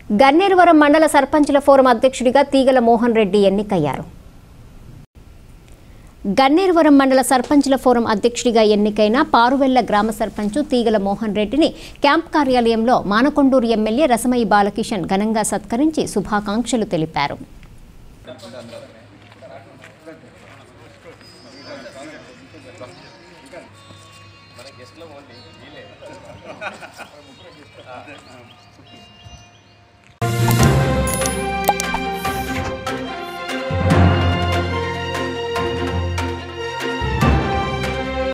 గన్నేరువరం మండల సర్పంచుల ఫోరం అధ్యక్షుడిగా తీగల మోహన్ రెడ్డి ఎన్నికయ్యారు. గన్నేరువరం మండల సర్పంచుల ఫోరం అధ్యక్షుడిగా ఎన్నికైన పారువెల్ల గ్రామ సర్పంచు తీగల మోహన్ రెడ్డిని క్యాంప్ కార్యాలయంలో మానకొండూరు ఎమ్మెల్యే రసమయి బాలకిషన్ ఘనంగా సత్కరించి శుభాకాంక్షలు తెలిపారు.